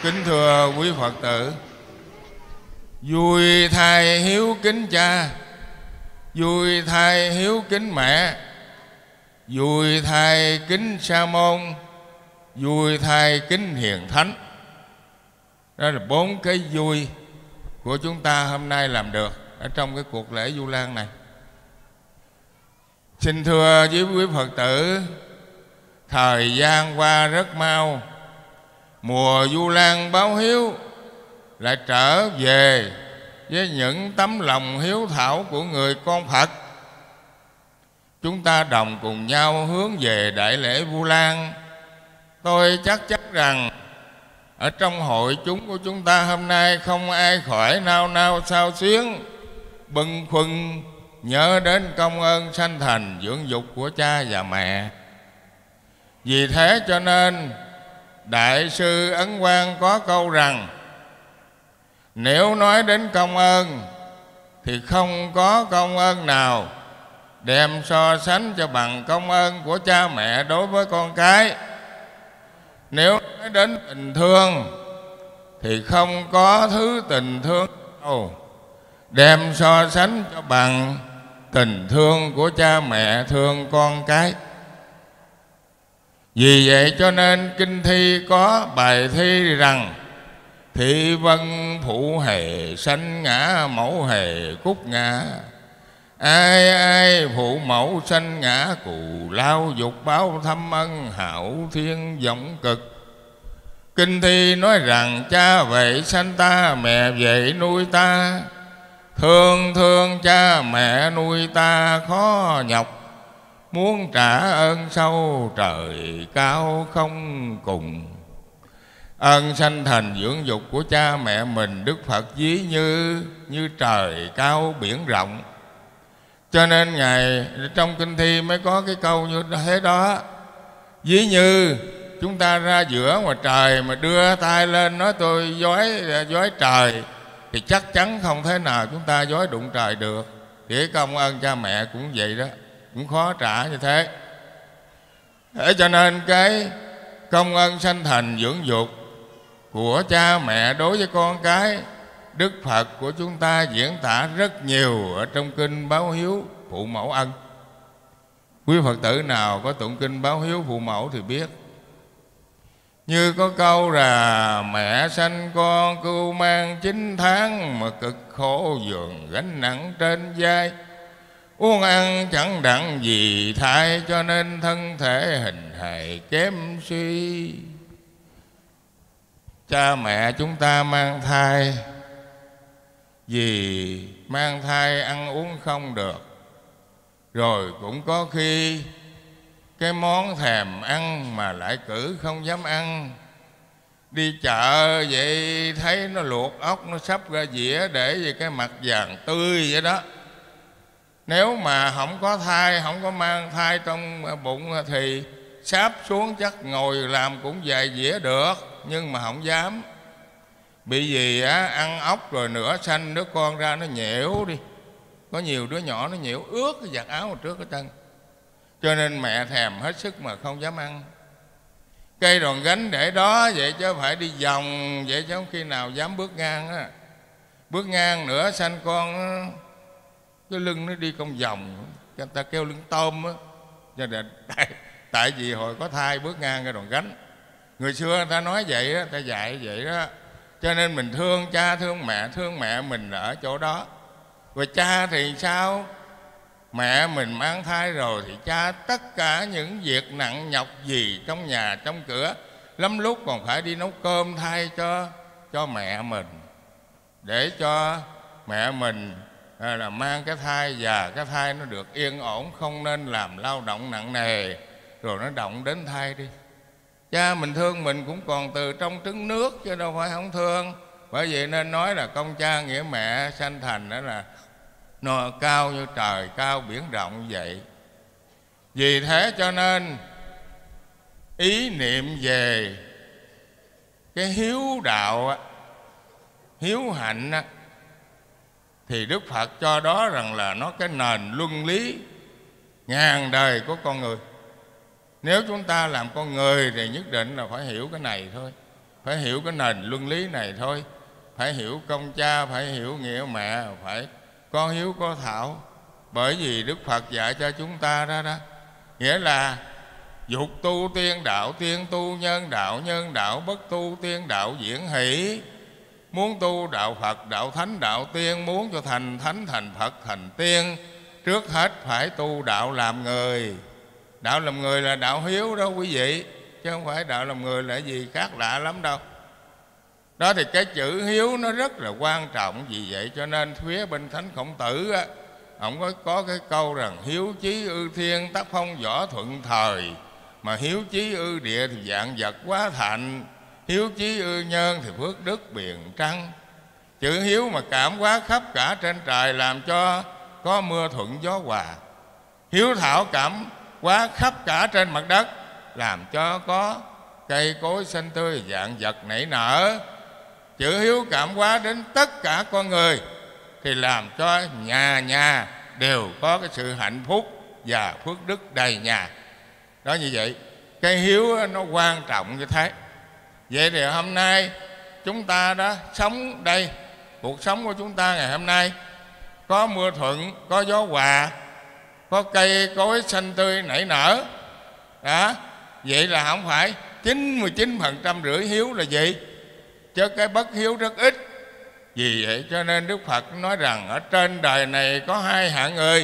Kính thưa quý Phật tử, vui thay hiếu kính cha, vui thay hiếu kính mẹ, vui thay kính sa môn, vui thay kính hiền thánh. Đó là 4 cái vui của chúng ta hôm nay làm được ở trong cái cuộc lễ Vu Lan này. Xin thưa với quý Phật tử, thời gian qua rất mau, mùa Vu Lan báo hiếu lại trở về với những tấm lòng hiếu thảo của người con Phật. Chúng ta đồng cùng nhau hướng về đại lễ Vu Lan. Tôi chắc chắn rằng ở trong hội chúng của chúng ta hôm nay không ai khỏi nao nao xao xuyến, bâng khuâng nhớ đến công ơn sanh thành dưỡng dục của cha và mẹ. Vì thế cho nên Đại sư Ấn Quang có câu rằng: nếu nói đến công ơn thì không có công ơn nào đem so sánh cho bằng công ơn của cha mẹ đối với con cái. Nếu nói đến tình thương thì không có thứ tình thương nào đem so sánh cho bằng tình thương của cha mẹ thương con cái. Vì vậy cho nên kinh thi có bài thi rằng: thị vân phụ hề sanh ngã, mẫu hề cúc ngã. Ai ai phụ mẫu sanh ngã, cù lao dục báo thâm ân, hảo thiên vọng cực. Kinh thi nói rằng: cha vậy sanh ta, mẹ vậy nuôi ta. Thương thương cha mẹ nuôi ta khó nhọc, muốn trả ơn sâu trời cao không cùng. Ơn sanh thành dưỡng dục của cha mẹ mình, Đức Phật ví như trời cao biển rộng. Cho nên Ngài trong kinh thi mới có cái câu như thế đó. Ví như chúng ta ra giữa ngoài trời mà đưa tay lên nói tôi dối trời, thì chắc chắn không thể nào chúng ta dối đụng trời được. Thì cái công ơn cha mẹ cũng vậy đó, cũng khó trả như thế. Thế cho nên cái công ơn sanh thành dưỡng dục của cha mẹ đối với con cái, Đức Phật của chúng ta diễn tả rất nhiều ở trong kinh báo hiếu phụ mẫu ân. Quý Phật tử nào có tụng kinh báo hiếu phụ mẫu thì biết. Như có câu là: mẹ sanh con cưu mang 9 tháng, mà cực khổ giường gánh nặng trên vai. Uống ăn chẳng đặng gì thai, cho nên thân thể hình hài kém suy. Cha mẹ chúng ta mang thai, vì mang thai ăn uống không được, rồi cũng có khi cái món thèm ăn mà lại cử không dám ăn. Đi chợ vậy thấy nó luộc ốc, nó sắp ra dĩa để về cái mặt vàng tươi vậy đó. Nếu mà không có thai, không có mang thai trong bụng thì sáp xuống chắc ngồi làm cũng vài dĩa được, nhưng mà không dám. Bị gì á, ăn ốc rồi nửa xanh đứa con ra nó nhễu đi. Có nhiều đứa nhỏ nó nhễu ướt cái vạt áo trước cái chân, cho nên mẹ thèm hết sức mà không dám ăn. Cây đòn gánh để đó vậy chứ phải đi vòng vậy, chứ không khi nào dám bước ngang á. Bước ngang nửa xanh con á, cái lưng nó đi cong vòng, người ta kêu lưng tôm á. Cho nên tại vì hồi có thai bước ngang cái đòn gánh. Người xưa người ta nói vậy đó, ta dạy vậy đó. Cho nên mình thương cha thương mẹ mình ở chỗ đó. Rồi cha thì sao? Mẹ mình mang thai rồi thì cha tất cả những việc nặng nhọc gì trong nhà trong cửa, lắm lúc còn phải đi nấu cơm thay cho mẹ mình, để cho mẹ mình là mang cái thai, và cái thai nó được yên ổn, không nên làm lao động nặng nề rồi nó động đến thai đi. Cha mình thương mình cũng còn từ trong trứng nước chứ đâu phải không thương. Bởi vậy nên nói là công cha nghĩa mẹ sanh thành đó là nó cao như trời cao biển rộng vậy. Vì thế cho nên ý niệm về cái hiếu đạo, hiếu hạnh thì Đức Phật cho đó rằng là nó cái nền luân lý ngàn đời của con người. Nếu chúng ta làm con người thì nhất định là phải hiểu cái này thôi. phải hiểu cái nền luân lý này thôi. Phải hiểu công cha, phải hiểu nghĩa mẹ, phải có hiếu có thảo. Bởi vì Đức Phật dạy cho chúng ta đó đó, nghĩa là dục tu tiên đạo, tiên tu nhân đạo, nhân đạo bất tu, tiên đạo diễn hỷ. Muốn tu đạo Phật, đạo Thánh, đạo Tiên, muốn cho thành Thánh, thành Phật, thành Tiên, trước hết phải tu đạo làm người. Đạo làm người là đạo hiếu đó quý vị, chứ không phải đạo làm người là gì khác lạ lắm đâu. Đó thì cái chữ hiếu nó rất là quan trọng. Vì vậy cho nên phía bên Thánh Khổng Tử á, ông có cái câu rằng hiếu chí ư thiên, tác phong võ thuận thời. Mà hiếu chí ư địa thì vạn vật quá thạnh, hiếu chí ư nhân thì phước đức biền trăng. Chữ hiếu mà cảm hóa khắp cả trên trời, làm cho có mưa thuận gió hòa. Hiếu thảo cảm hóa khắp cả trên mặt đất, làm cho có cây cối xanh tươi, vạn vật nảy nở. Chữ hiếu cảm hóa đến tất cả con người, thì làm cho nhà nhà đều có cái sự hạnh phúc và phước đức đầy nhà. Đó, như vậy cái hiếu nó quan trọng như thế. Vậy thì hôm nay chúng ta đã sống đây, cuộc sống của chúng ta ngày hôm nay có mưa thuận, có gió hòa, có cây cối xanh tươi nảy nở đó. Vậy là không phải 99,5% hiếu là gì, chứ cái bất hiếu rất ít. Vì vậy cho nên Đức Phật nói rằng ở trên đời này có hai hạng người.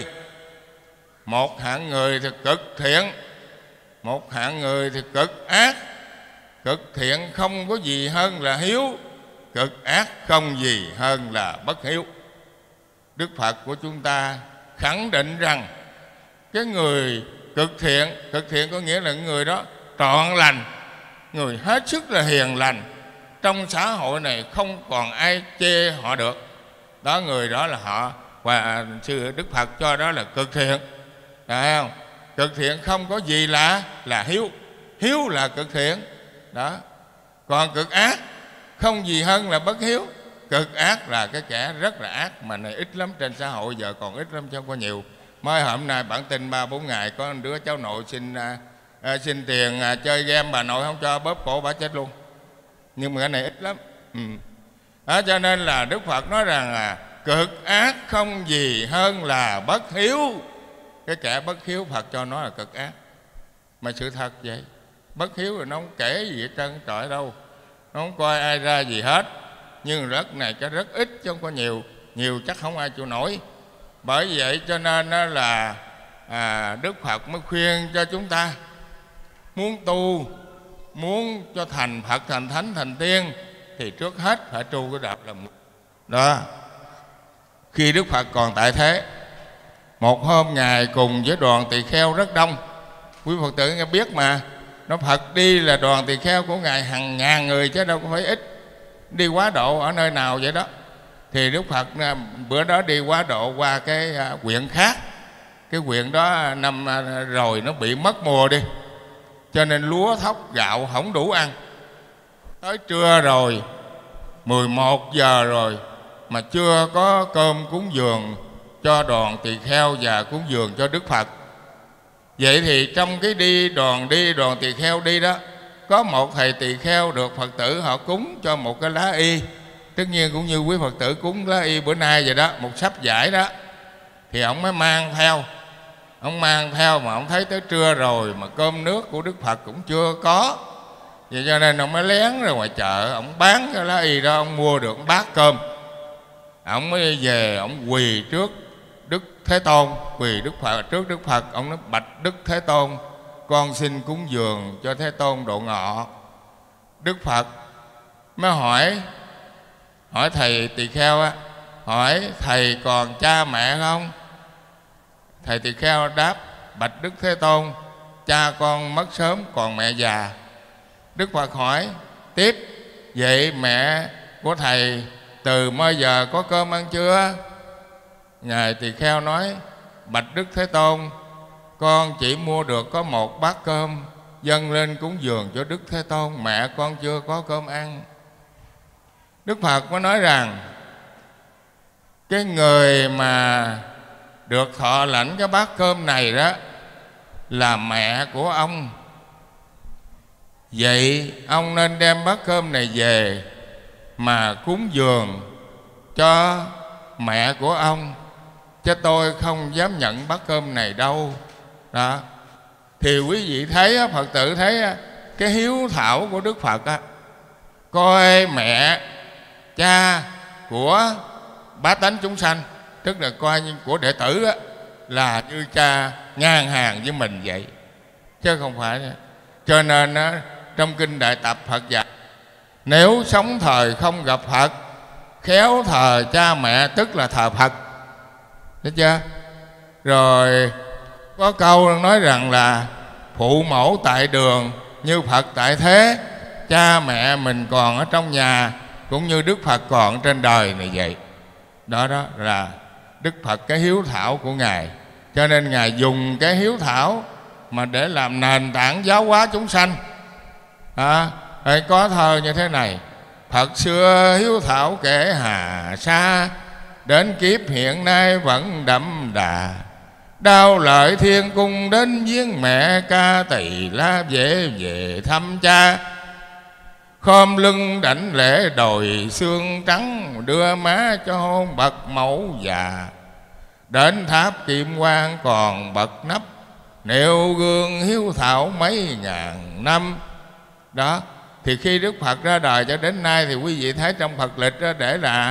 Một hạng người thì cực thiện, một hạng người thì cực ác. Cực thiện không có gì hơn là hiếu, cực ác không gì hơn là bất hiếu. Đức Phật của chúng ta khẳng định rằng cái người cực thiện có nghĩa là người đó trọn lành, người hết sức là hiền lành, trong xã hội này không còn ai chê họ được. Đó, người đó là họ, và sư Đức Phật cho đó là cực thiện. Phải không? Cực thiện không có gì là hiếu. Hiếu là cực thiện đó. Còn cực ác không gì hơn là bất hiếu. Cực ác là cái kẻ rất là ác, mà này ít lắm, trên xã hội giờ còn ít lắm chứ không có nhiều. Mới hôm nay bản tin 3-4 ngày có một đứa cháu nội xin tiền chơi game, bà nội không cho, bóp cổ bà chết luôn. Nhưng mà cái này ít lắm. Đó, cho nên là Đức Phật nói rằng cực ác không gì hơn là bất hiếu. Cái kẻ bất hiếu Phật cho nó là cực ác. Mà sự thật vậy. Bất hiếu rồi nó không kể gì hết trơn trời đâu, nó không coi ai ra gì hết. Nhưng rất này cái rất ít chứ không có nhiều. Nhiều chắc không ai chịu nổi. Bởi vậy cho nên là Đức Phật mới khuyên cho chúng ta muốn tu, muốn cho thành Phật, thành Thánh, thành Tiên, thì trước hết phải tru cái đạo làm người. Đó, khi Đức Phật còn tại thế, một hôm Ngài cùng với đoàn tỳ kheo rất đông. Quý Phật tử nghe biết mà, nó Phật đi là đoàn tỳ kheo của Ngài hàng ngàn người chứ đâu có phải ít. Đi quá độ ở nơi nào vậy đó. Thì Đức Phật bữa đó đi quá độ qua cái huyện khác. Cái huyện đó năm rồi nó bị mất mùa đi, cho nên lúa thóc gạo không đủ ăn. Tới trưa rồi, 11 giờ rồi, mà chưa có cơm cúng dường cho đoàn tỳ kheo và cúng dường cho Đức Phật. Vậy thì trong cái đoàn tỳ kheo đi đó, có một thầy tỳ kheo được Phật tử họ cúng cho một cái lá y. Tất nhiên cũng như quý Phật tử cúng lá y bữa nay vậy đó, một sắp vải đó. Thì ông mới mang theo. Ông mang theo mà ông thấy tới trưa rồi mà cơm nước của Đức Phật cũng chưa có. Vậy cho nên ông mới lén ra ngoài chợ, ông bán cái lá y đó, ông mua được bát cơm. Ông mới về, ông quỳ trước Đức Thế Tôn, quỳ trước Đức Phật. Ông nói: bạch Đức Thế Tôn, con xin cúng dường cho Thế Tôn độ ngọ. Đức Phật mới hỏi thầy tỳ kheo á, hỏi thầy còn cha mẹ không? Thầy tỳ kheo đáp: bạch Đức Thế Tôn, cha con mất sớm, còn mẹ già. Đức Phật hỏi tiếp: vậy mẹ của thầy từ mới giờ có cơm ăn chưa? Ngài tỳ kheo nói: bạch Đức Thế Tôn, con chỉ mua được có một bát cơm dâng lên cúng dường cho Đức Thế Tôn, mẹ con chưa có cơm ăn. Đức Phật mới nói rằng cái người mà được thọ lãnh cái bát cơm này đó là mẹ của ông. Vậy ông nên đem bát cơm này về mà cúng dường cho mẹ của ông, chứ tôi không dám nhận bát cơm này đâu. Đó. Thì quý vị thấy, Phật tử thấy cái hiếu thảo của Đức Phật á, coi mẹ cha của bá tánh chúng sanh, tức là coi như của đệ tử á, là như cha ngang hàng với mình vậy, chứ không phải. Cho nên á, trong kinh Đại Tập Phật dạy, nếu sống thời không gặp Phật, khéo thờ cha mẹ tức là thờ Phật. Thấy chưa? Rồi có câu nói rằng là phụ mẫu tại đường như Phật tại thế. Cha mẹ mình còn ở trong nhà cũng như Đức Phật còn trên đời này vậy. Đó là Đức Phật, cái hiếu thảo của Ngài. Cho nên Ngài dùng cái hiếu thảo mà để làm nền tảng giáo hóa chúng sanh. Có thơ như thế này: Phật xưa hiếu thảo kể hà sa, đến kiếp hiện nay vẫn đậm đà. Đao lợi thiên cung đến viếng mẹ, ca tỳ la dễ về thăm cha. Khom lưng đảnh lễ đồi xương trắng, đưa má cho hôn bậc mẫu già. Đến tháp kim quan còn bậc nắp, nêu gương hiếu thảo mấy ngàn năm. Đó. Thì khi Đức Phật ra đời cho đến nay thì quý vị thấy trong Phật lịch đó để là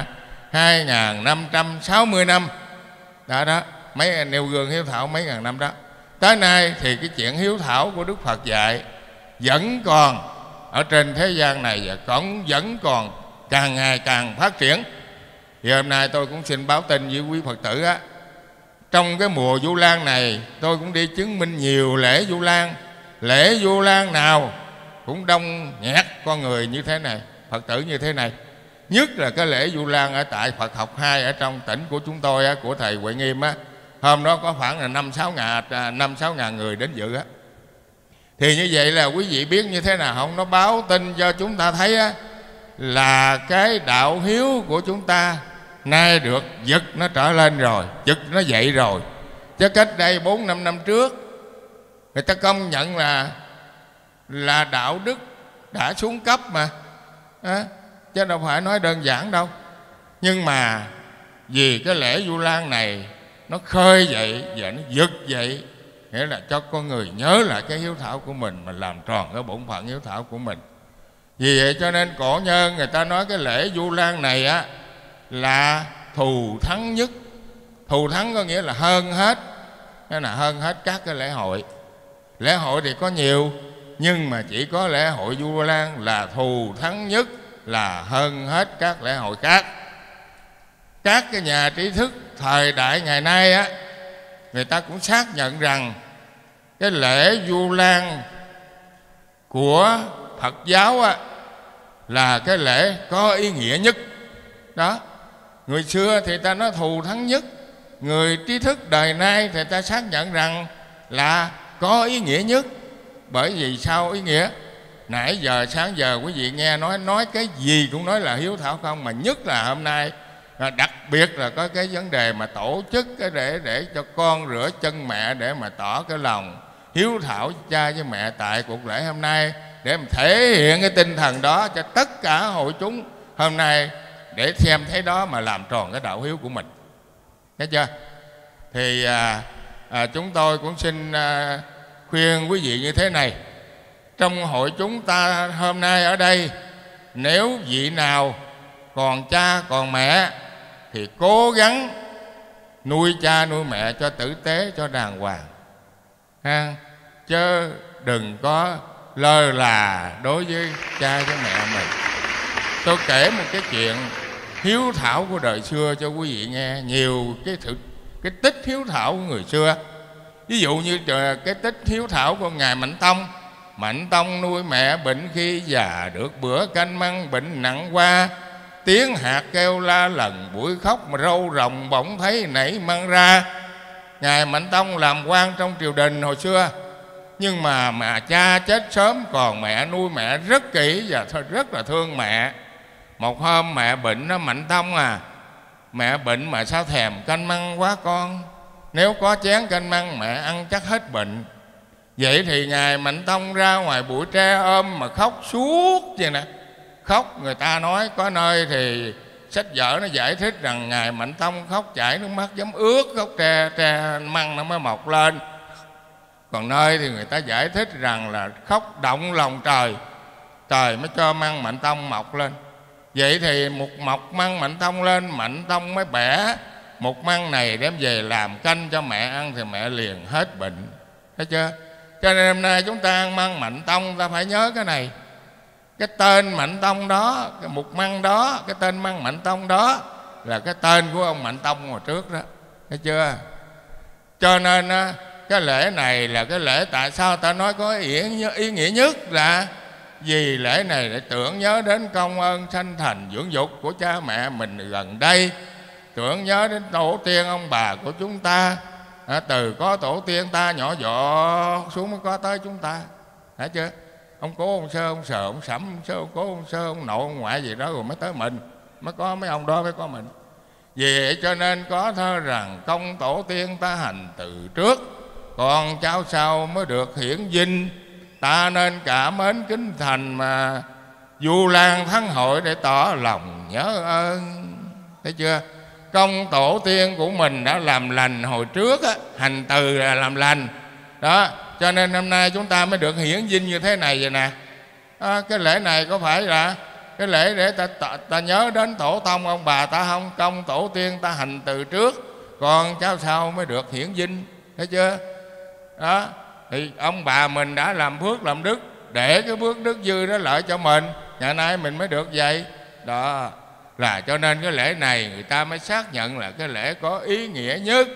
2560 năm. Đó, mấy nêu gương hiếu thảo mấy ngàn năm đó. Tới nay thì cái chuyện hiếu thảo của Đức Phật dạy vẫn còn ở trên thế gian này, và vẫn còn càng ngày càng phát triển. Thì hôm nay tôi cũng xin báo tin với quý Phật tử á, trong cái mùa Vu Lan này tôi cũng đi chứng minh nhiều lễ Vu Lan. Lễ Vu Lan nào cũng đông nghẹt con người như thế này, Phật tử như thế này. Nhất là cái lễ Vu Lan ở tại Phật học 2 ở trong tỉnh của chúng tôi á, của thầy Huệ Nghiêm á, hôm đó có khoảng là 5-6 ngàn người đến dự á. Thì như vậy là quý vị biết như thế nào không? Nó báo tin cho chúng ta thấy á, là cái đạo hiếu của chúng ta nay được giật nó trở lên rồi, giật nó dậy rồi. Chứ cách đây 4-5 năm trước người ta công nhận là đạo đức đã xuống cấp mà, chứ đâu phải nói đơn giản đâu. Nhưng mà vì cái lễ Vu Lan này nó khơi dậy và nó giật dậy, nghĩa là cho con người nhớ lại cái hiếu thảo của mình, mà làm tròn cái bổn phận hiếu thảo của mình. Vì vậy cho nên cổ nhân người ta nói cái lễ Vu Lan này á là thù thắng nhất. Thù thắng có nghĩa là hơn hết, đó là hơn hết các cái lễ hội. Lễ hội thì có nhiều, nhưng mà chỉ có lễ hội Vu Lan là thù thắng nhất, là hơn hết các lễ hội khác. Các cái nhà trí thức thời đại ngày nay á, người ta cũng xác nhận rằng cái lễ Vu Lan của Phật giáo á là cái lễ có ý nghĩa nhất. Đó. Người xưa thì ta nói thù thắng nhất, người trí thức đời nay thì ta xác nhận rằng là có ý nghĩa nhất. Bởi vì sao ý nghĩa? Nãy giờ sáng giờ quý vị nghe nói cái gì cũng nói là hiếu thảo không, mà nhất là hôm nay đặc biệt là có cái vấn đề mà tổ chức cái để cho con rửa chân mẹ, để mà tỏ cái lòng hiếu thảo cha với mẹ tại cuộc lễ hôm nay, để mà thể hiện cái tinh thần đó cho tất cả hội chúng hôm nay, để xem thấy đó mà làm tròn cái đạo hiếu của mình. Thấy chưa? Thì chúng tôi cũng xin khuyên quý vị như thế này: trong hội chúng ta hôm nay ở đây, nếu vị nào còn cha còn mẹ thì cố gắng nuôi cha nuôi mẹ cho tử tế, cho đàng hoàng ha, chứ đừng có lơ là đối với cha với mẹ mình. Tôi kể một cái chuyện hiếu thảo của đời xưa cho quý vị nghe, nhiều cái tích hiếu thảo của người xưa. Ví dụ như cái tích hiếu thảo của ngài Mạnh Tông. Mạnh Tông nuôi mẹ bệnh khi già, được bữa canh măng bệnh nặng qua. Tiếng hạt kêu la lần buổi khóc, mà râu rồng bỗng thấy nảy măng ra. Ngài Mạnh Tông làm quan trong triều đình hồi xưa, nhưng mà cha chết sớm, còn mẹ nuôi mẹ rất kỹ và rất là thương mẹ. Một hôm mẹ bệnh đó: Mạnh Tông à, mẹ bệnh mà sao thèm canh măng quá con, nếu có chén canh măng mẹ ăn chắc hết bệnh. Vậy thì Ngài Mạnh Tông ra ngoài bụi tre ôm mà khóc suốt vậy nè. Khóc, người ta nói có nơi thì sách vở nó giải thích rằng Ngài Mạnh Tông khóc chảy nước mắt giống ướt, gốc tre măng nó mới mọc lên. Còn nơi thì người ta giải thích rằng là khóc động lòng trời, trời mới cho măng Mạnh Tông mọc lên. Vậy thì một mọc măng Mạnh Tông lên, Mạnh Tông mới bẻ một măng này đem về làm canh cho mẹ ăn thì mẹ liền hết bệnh. Thấy chưa? Cho nên hôm nay chúng ta ăn măng Mạnh Tông, ta phải nhớ cái này. Cái tên Mạnh Tông đó, cái mục măng đó, cái tên măng Mạnh Tông đó là cái tên của ông Mạnh Tông hồi trước đó. Thấy chưa? Cho nên cái lễ này là cái lễ, tại sao ta nói có ý nghĩa nhất là vì lễ này để tưởng nhớ đến công ơn sanh thành dưỡng dục của cha mẹ mình gần đây, tưởng nhớ đến tổ tiên ông bà của chúng ta. Từ có tổ tiên ta nhỏ dọ xuống mới có tới chúng ta. Thấy chưa? Ông cố, ông sơ, ông sờ, ông sẩm, ông sơ, ông cố, ông sơ, ông nội, ông ngoại gì đó rồi mới tới mình, mới có mấy ông đó mới có mình. Vì vậy cho nên có thơ rằng công tổ tiên ta hành từ trước, còn cháu sau mới được hiển vinh. Ta nên cả mến kính thành mà du lan thắng hội để tỏ lòng nhớ ơn. Thấy chưa? Công tổ tiên của mình đã làm lành hồi trước á, hành từ là làm lành đó, cho nên hôm nay chúng ta mới được hiển vinh như thế này vậy nè. Cái lễ này có phải là cái lễ để ta nhớ đến tổ tông ông bà ta không? Công tổ tiên ta hành từ trước, còn cháu sau mới được hiển vinh. Thấy chưa? Đó, thì ông bà mình đã làm phước làm đức để cái phước đức dư đó lợi cho mình, ngày nay mình mới được vậy đó. Là cho nên cái lễ này người ta mới xác nhận là cái lễ có ý nghĩa nhất.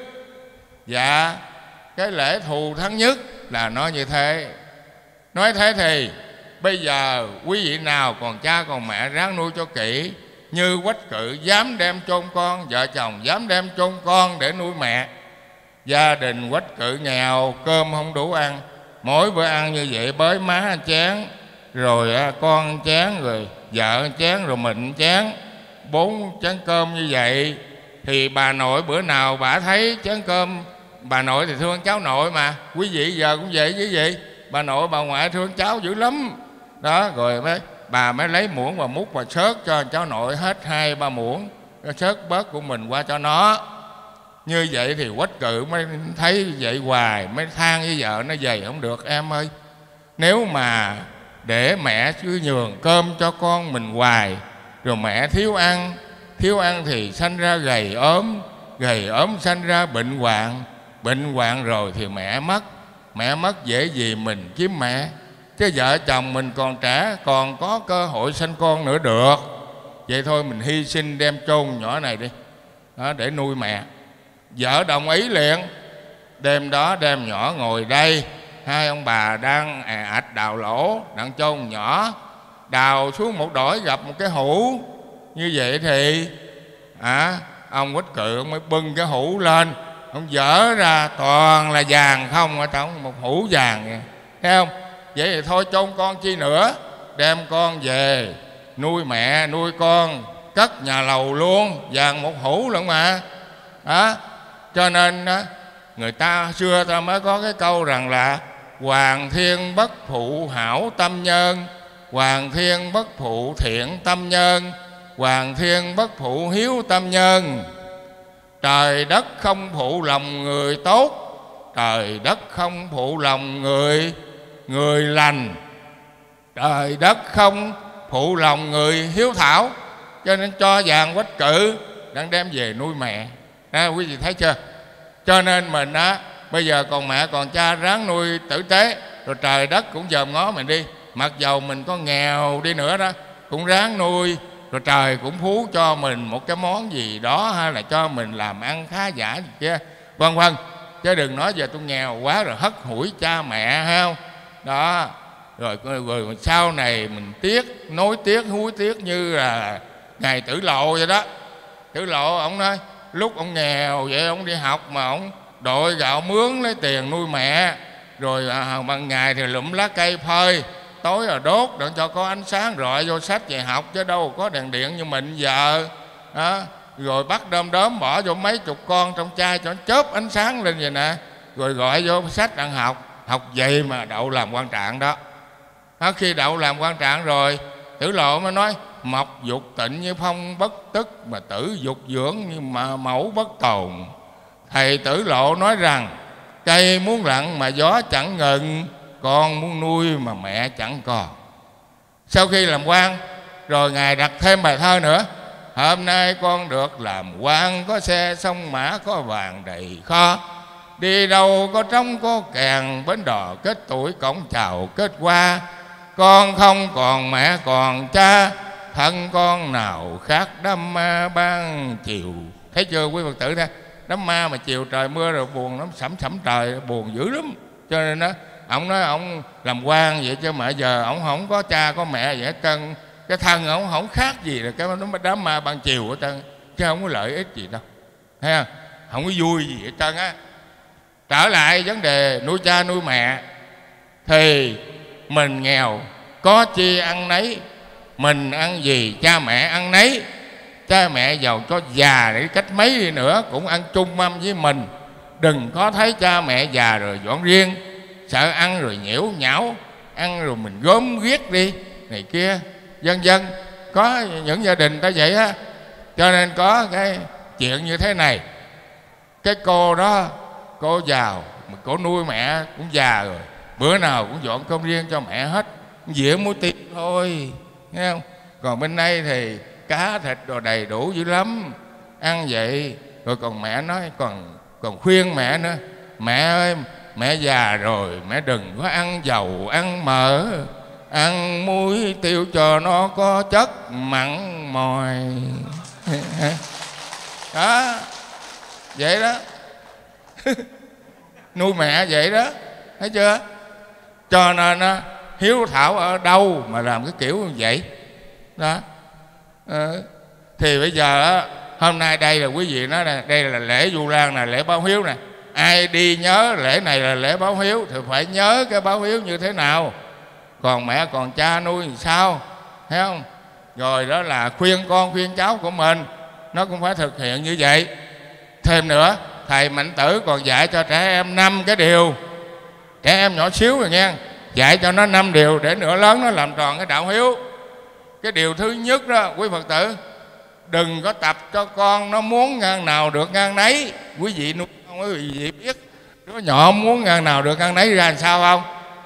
Và cái lễ thù thắng nhất là nó như thế. Nói thế thì bây giờ quý vị nào còn cha còn mẹ ráng nuôi cho kỹ. Như Quách Cự dám đem chôn con, vợ chồng dám đem chôn con để nuôi mẹ. Gia đình Quách Cự nghèo, cơm không đủ ăn, mỗi bữa ăn như vậy bới má chén, rồi con chén, rồi vợ chén, rồi mình chén, 4 chén cơm như vậy. Thì bà nội bữa nào bà thấy chén cơm, bà nội thì thương cháu nội mà, quý vị giờ cũng vậy chứ gì. Bà nội bà ngoại thương cháu dữ lắm đó, rồi bà mới lấy muỗng và múc và xớt cho cháu nội hết 2-3 muỗng, xớt bớt của mình qua cho nó. Như vậy thì Quách Cự mới thấy vậy hoài, mới than với vợ nó vậy không được em ơi. Nếu mà để mẹ cứ nhường cơm cho con mình hoài, rồi mẹ thiếu ăn thì sanh ra gầy ốm sanh ra bệnh hoạn rồi thì mẹ mất dễ gì mình kiếm mẹ. Chứ vợ chồng mình còn trẻ, còn có cơ hội sanh con nữa được. Vậy thôi mình hy sinh đem chôn nhỏ này đi đó, để nuôi mẹ. Vợ đồng ý liền. Đêm đó đem nhỏ ngồi đây, hai ông bà đang ạch đào lỗ, đang chôn nhỏ. Đào xuống một đổi gặp một cái hũ. Như vậy thì ông Quách Cự ông mới bưng cái hũ lên, ông dở ra toàn là vàng không, ở trong một hũ vàng kìa. Thấy không? Vậy thì thôi chôn con chi nữa, đem con về nuôi mẹ nuôi con, cất nhà lầu luôn, vàng một hũ lận mà. Cho nên người ta xưa ta mới có cái câu rằng là hoàng thiên bất phụ hảo tâm nhân, hoàng thiên bất phụ thiện tâm nhân, hoàng thiên bất phụ hiếu tâm nhân. Trời đất không phụ lòng người tốt, trời đất không phụ lòng người lành, trời đất không phụ lòng người hiếu thảo. Cho nên cho vàng Quách Cự đang đem về nuôi mẹ. Quý vị thấy chưa? Cho nên mình bây giờ còn mẹ còn cha ráng nuôi tử tế, rồi trời đất cũng dòm ngó mình đi. Mặc dầu mình có nghèo đi nữa đó cũng ráng nuôi, rồi trời cũng phú cho mình một cái món gì đó, hay là cho mình làm ăn khá giả gì kia, vân vân. Chứ đừng nói giờ tôi nghèo quá rồi hất hủi cha mẹ, hay không? Đó. Rồi sau này mình nối tiếc húi tiếc như là ngày Tử Lộ vậy đó. Tử Lộ ông nói lúc ông nghèo vậy ông đi học mà ông đội gạo mướn lấy tiền nuôi mẹ, rồi ban ngày thì lụm lá cây phơi, tối là đốt để cho có ánh sáng rọi vô sách về học, chứ đâu có đèn điện như mình giờ đó. Rồi bắt đom bỏ vô mấy chục con trong chai cho nó chớp ánh sáng lên vậy nè, rồi gọi vô sách ăn học. học vậy mà đậu làm quan trạng đó. Khi đậu làm quan trạng rồi, Tử Lộ mới nói mộc dục tịnh như phong bất tức, mà tử dục dưỡng như mà mẫu bất tồn. Thầy Tử Lộ nói rằng cây muốn lặng mà gió chẳng ngừng, con muốn nuôi mà mẹ chẳng còn. Sau khi làm quan rồi, Ngài đặt thêm bài thơ nữa: hôm nay con được làm quan, có xe sông mã, có vàng đầy kho. Đi đâu có trống có kèn, bến đò kết tuổi, cổng chào kết qua. Con không còn mẹ còn cha, thân con nào khác đám ma ban chiều. Thấy chưa quý Phật tử nè, đám ma mà chiều trời mưa rồi buồn lắm, sẫm sẫm trời, buồn dữ lắm. Cho nên đó, ông nói ông làm quan vậy chứ mà giờ ông không có cha có mẹ vậy hết trơn. Cái thân ông không khác gì là cái đám ma ban chiều hết trơn, chứ không có lợi ích gì đâu, thấy không? Không có vui gì hết trơn á. Trở lại vấn đề nuôi cha nuôi mẹ, thì mình nghèo có chi ăn nấy, mình ăn gì cha mẹ ăn nấy. Cha mẹ giàu có già để cách mấy đi nữa cũng ăn chung mâm với mình. Đừng có thấy cha mẹ già rồi dọn riêng, sợ ăn rồi nhiễu nhão, ăn rồi mình gớm ghiếc đi này kia, vân vân. Có những gia đình ta vậy á. Cho nên có cái chuyện như thế này. Cái cô đó, cô giàu mà cô nuôi mẹ cũng già rồi, bữa nào cũng dọn cơm riêng cho mẹ hết, dĩa muối tiêu thôi, nghe không? Còn bên đây thì cá thịt đồ đầy đủ dữ lắm, ăn vậy. Rồi còn mẹ nói, còn khuyên mẹ nữa: mẹ ơi, mẹ già rồi, mẹ đừng có ăn dầu ăn mỡ, ăn muối tiêu cho nó có chất mặn mòi. Đó, vậy đó. Nuôi mẹ vậy đó, thấy chưa? Cho nên hiếu thảo ở đâu mà làm cái kiểu như vậy đó. Thì bây giờ hôm nay đây là quý vị nói nè, đây là lễ Vu Lan nè, lễ báo hiếu nè. Ai đi nhớ lễ này là lễ báo hiếu thì phải nhớ cái báo hiếu như thế nào. Còn mẹ còn cha nuôi thì sao, thấy không? Rồi đó là khuyên con khuyên cháu của mình, nó cũng phải thực hiện như vậy. Thêm nữa, thầy Mạnh Tử còn dạy cho trẻ em 5 cái điều. Trẻ em nhỏ xíu rồi nha, dạy cho nó 5 điều để nữa lớn nó làm tròn cái đạo hiếu. Cái điều thứ nhất đó quý Phật tử, đừng có tập cho con nó muốn ngang nào được ngang nấy. Quý vị nuôi không, quý vị biết đứa nhỏ muốn ngang nào được ngang nấy ra làm sao không?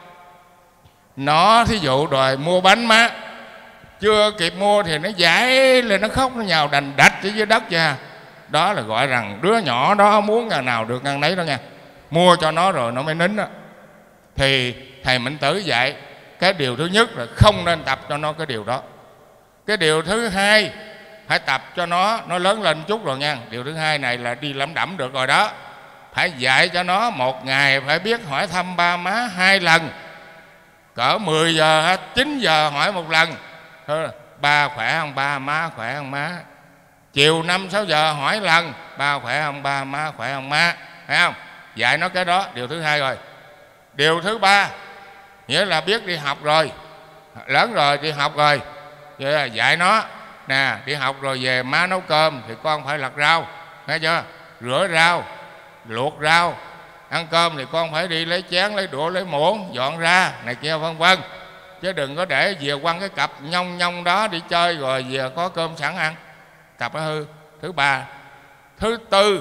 Nó thí dụ đòi mua bánh má, chưa kịp mua thì nó giải lên, nó khóc, nó nhào đành đạch ở dưới đất ra. Đó là gọi rằng đứa nhỏ đó muốn ngang nào được ngang nấy đó nha. Mua cho nó rồi nó mới nín đó. Thì thầy Mạnh Tử dạy cái điều thứ nhất là không nên tập cho nó cái điều đó. Cái điều thứ hai, phải tập cho nó lớn lên chút rồi nha. Điều thứ hai này là đi lẩm đẩm được rồi đó. Phải dạy cho nó một ngày phải biết hỏi thăm ba má 2 lần, cỡ 10 giờ 9 giờ hỏi một lần. Ba khỏe không ba, má khỏe không má. Chiều 5-6 giờ hỏi lần, ba khỏe không ba, má khỏe không má, thấy không? Dạy nó cái đó, điều thứ hai rồi. Điều thứ ba, nghĩa là biết đi học rồi, lớn rồi đi học rồi, dạy nó nè, đi học rồi về má nấu cơm thì con phải lặt rau, nghe chưa? Rửa rau, luộc rau. Ăn cơm thì con phải đi lấy chén, lấy đũa, lấy muỗng, dọn ra này kia vân vân. Chứ đừng có để về quăng cái cặp nhông nhông đó đi chơi rồi về có cơm sẵn ăn, cặp nó hư. Thứ ba. Thứ tư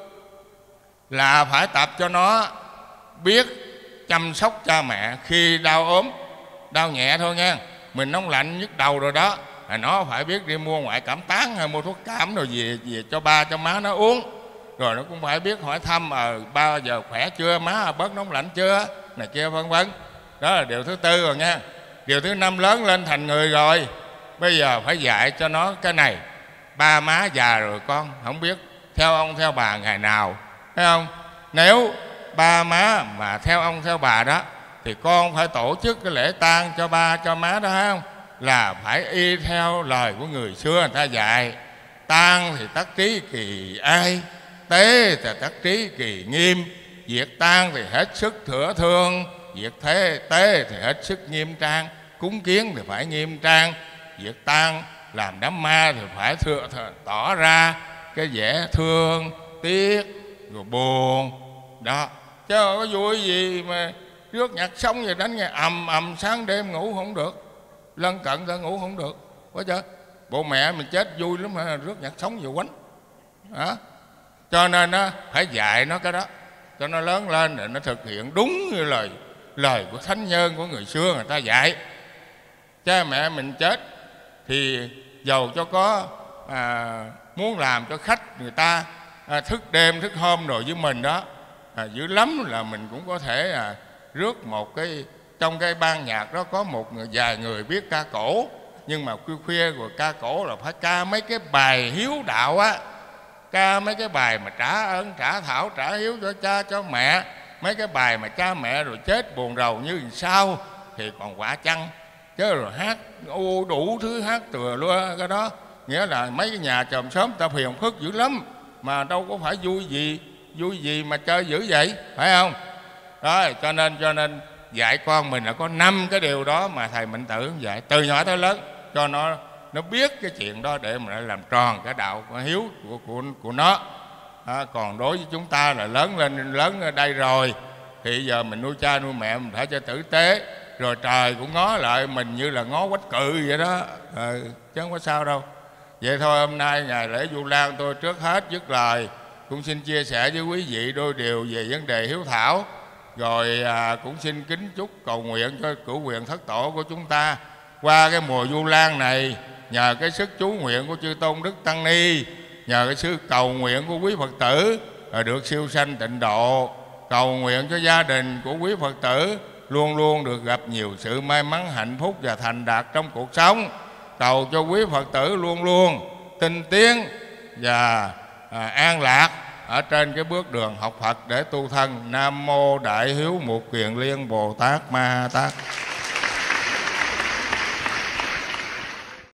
là phải tập cho nó biết chăm sóc cha mẹ khi đau ốm, đau nhẹ thôi nha. Mình nóng lạnh nhức đầu rồi đó, nó phải biết đi mua ngoại cảm tán hay mua thuốc cảm rồi về cho ba cho má nó uống. Rồi nó cũng phải biết hỏi thăm ba giờ khỏe chưa, má bớt nóng lạnh chưa, này kia vân vân. Đó là điều thứ tư rồi nha. Điều thứ năm, lớn lên thành người rồi, bây giờ phải dạy cho nó cái này. Ba má già rồi con không biết theo ông theo bà ngày nào, thấy không? Nếu ba má mà theo ông theo bà đó thì con phải tổ chức cái lễ tang cho ba cho má đó, thấy không? Là phải y theo lời của người xưa người ta dạy. Tang thì tắc trí kỳ ai, tế thì tắc trí kỳ nghiêm. Việc tang thì hết sức thửa thương, việc tế thì hết sức nghiêm trang. Cúng kiến thì phải nghiêm trang. Việc tang làm đám ma thì phải tỏ ra cái vẻ thương tiếc rồi buồn đó, chứ không có vui gì mà rước nhạc sống vậy đánh nghe ầm ầm sáng đêm ngủ không được, lân cận ta ngủ không được, có chưa? Bộ mẹ mình chết vui lắm mà rước nhạc sống vừa quánh hả? Cho nên nó phải dạy nó cái đó cho nó lớn lên để nó thực hiện đúng như lời của thánh nhân của người xưa người ta dạy. Cha mẹ mình chết thì dầu cho có muốn làm cho khách người ta thức đêm thức hôm rồi với mình đó, dữ lắm là mình cũng có thể rước một cái, trong cái ban nhạc đó có vài người biết ca cổ, nhưng mà khuya khuya rồi ca cổ là phải ca mấy cái bài hiếu đạo á, ca mấy cái bài mà trả ơn trả thảo trả hiếu cho cha cho mẹ, mấy cái bài mà cha mẹ rồi chết buồn rầu như sao thì còn quả chăng, chứ rồi hát đủ thứ hát từa luôn cái đó, nghĩa là mấy cái nhà chòm xóm ta phiền phức dữ lắm, mà đâu có phải vui gì mà chơi dữ vậy, phải không? Rồi cho nên dạy con mình là có 5 cái điều đó mà thầy Minh Tử dạy từ nhỏ tới lớn, cho nó biết cái chuyện đó để mà làm tròn cái đạo cái hiếu của nó. Còn đối với chúng ta là lớn ở đây rồi thì giờ mình nuôi cha nuôi mẹ mình phải cho tử tế, rồi trời cũng ngó lại mình như là ngó quách cự vậy đó, chứ không có sao đâu. Vậy thôi, hôm nay ngày lễ Vu Lan tôi trước hết dứt lời cũng xin chia sẻ với quý vị đôi điều về vấn đề hiếu thảo, rồi cũng xin kính chúc cầu nguyện cho cửu quyền thất tổ của chúng ta qua cái mùa Vu Lan này, nhờ cái sức chú nguyện của chư tôn đức tăng ni, nhờ cái sự cầu nguyện của quý Phật tử được siêu sanh tịnh độ, cầu nguyện cho gia đình của quý Phật tử luôn luôn được gặp nhiều sự may mắn hạnh phúc và thành đạt trong cuộc sống, cầu cho quý Phật tử luôn luôn tinh tiến và an lạc ở trên cái bước đường học Phật để tu thân. Nam mô Đại Hiếu Một Kiền Liên Bồ Tát Ma Tát.